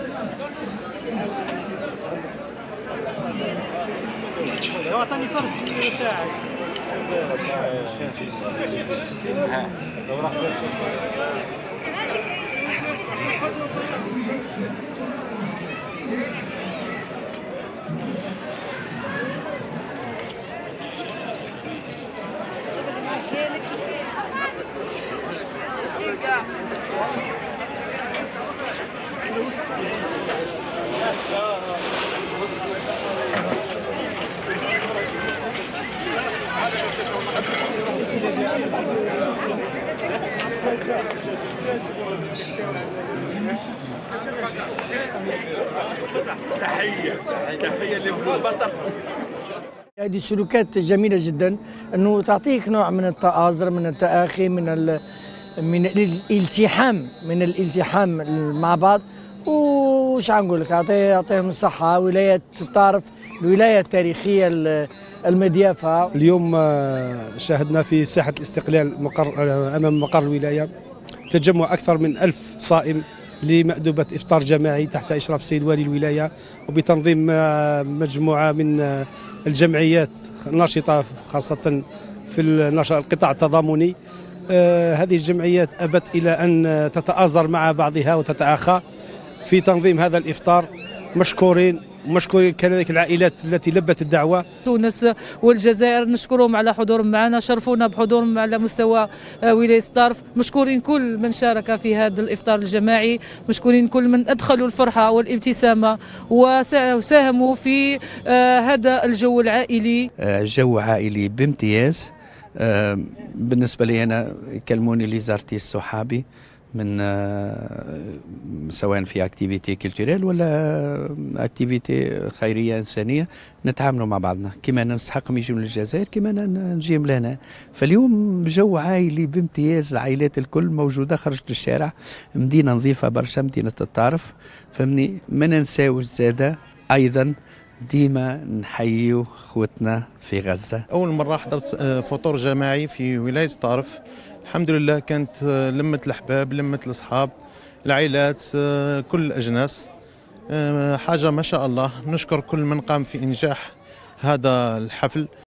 عطاني فرس تاعك. تحية للبطل. هذه سلوكات جميلة جدا، أنه تعطيك نوع من التآزر، من التآخي، من الالتحام مع بعض. وش نقول لك، يعطيهم الصحة. ولاية الطارف الولاية التاريخية المضيافة. اليوم شاهدنا في ساحة الاستقلال أمام مقر الولاية تجمع أكثر من 1000 صائم لمأدبة إفطار جماعي تحت إشراف السيد والي الولاية، وبتنظيم مجموعة من الجمعيات الناشطة خاصة في القطاع التضامني. هذه الجمعيات أبت إلى أن تتآزر مع بعضها وتتآخى في تنظيم هذا الإفطار. مشكورين كذلك العائلات التي لبت الدعوة. تونس والجزائر نشكرهم على حضورهم معنا، شرفونا بحضورهم على مستوى ولاية الطرف. مشكورين كل من شارك في هذا الإفطار الجماعي، مشكورين كل من أدخلوا الفرحة والابتسامة وساهموا في هذا الجو العائلي. جو عائلي بامتياز. بالنسبة لي أنا يكلموني لي زارتي الصحابي من سواء في اكتيفيتي كولتوريل ولا اكتيفيتي خيريه انسانيه، نتعاملوا مع بعضنا كما نستحقهم يجوا من الجزائر كما نجي من هنا. فاليوم جو عائلي بامتياز، العائلات الكل موجوده، خرجت للشارع. مدينه نظيفه برشا، مدينه الطارف، فهمني. ما ننساوش زاده ايضا ديما نحييو خوتنا في غزه. اول مره حضرت فطور جماعي في ولايه الطارف، الحمد لله. كانت لمة الأحباب، لمة الأصحاب، العائلات، كل الأجناس. حاجة ما شاء الله. نشكر كل من قام في إنجاح هذا الحفل.